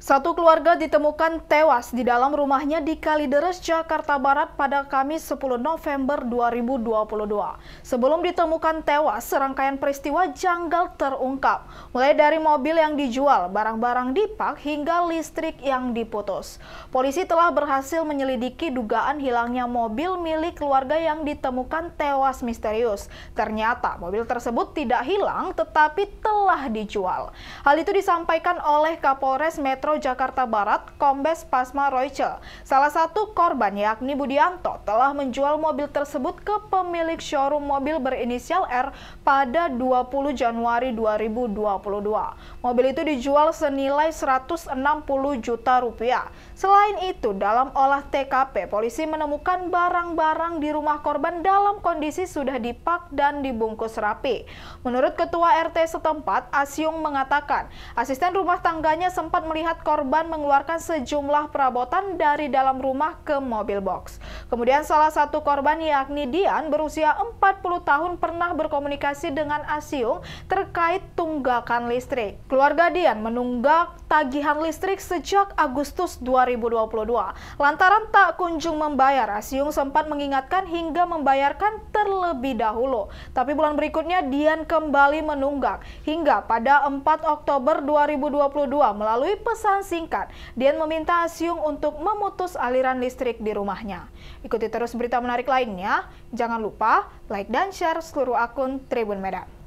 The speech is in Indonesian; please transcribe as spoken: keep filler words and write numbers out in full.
Satu keluarga ditemukan tewas di dalam rumahnya di Kalideres, Jakarta Barat pada Kamis sepuluh November dua ribu dua puluh dua. Sebelum ditemukan tewas, serangkaian peristiwa janggal terungkap. Mulai dari mobil yang dijual, barang-barang dipak, hingga listrik yang diputus. Polisi telah berhasil menyelidiki dugaan hilangnya mobil milik keluarga yang ditemukan tewas misterius. Ternyata mobil tersebut tidak hilang tetapi telah dijual. Hal itu disampaikan oleh Kapolres Metro Jakarta Barat, Kombes Pasma Royce. Salah satu korban yakni Budianto telah menjual mobil tersebut ke pemilik showroom mobil berinisial R pada dua puluh Januari dua ribu dua puluh dua. Mobil itu dijual senilai seratus enam puluh juta rupiah. Selain itu, dalam olah T K P, polisi menemukan barang-barang di rumah korban dalam kondisi sudah dipak dan dibungkus rapi. Menurut Ketua R T setempat, Asyung mengatakan, asisten rumah tangganya sempat melihat korban mengeluarkan sejumlah perabotan dari dalam rumah ke mobil box. Kemudian salah satu korban yakni Dian berusia empat puluh tahun pernah berkomunikasi dengan Asyung terkait tunggakan listrik. Keluarga Dian menunggak tagihan listrik sejak Agustus dua ribu dua puluh dua. Lantaran tak kunjung membayar, Asyung sempat mengingatkan hingga membayarkan terlebih dahulu. Tapi bulan berikutnya Dian kembali menunggak. Hingga pada empat Oktober dua ribu dua puluh dua melalui pesan singkat, Dian meminta Asyung untuk memutus aliran listrik di rumahnya. Ikuti terus berita menarik lainnya. Jangan lupa like dan share seluruh akun Tribun Medan.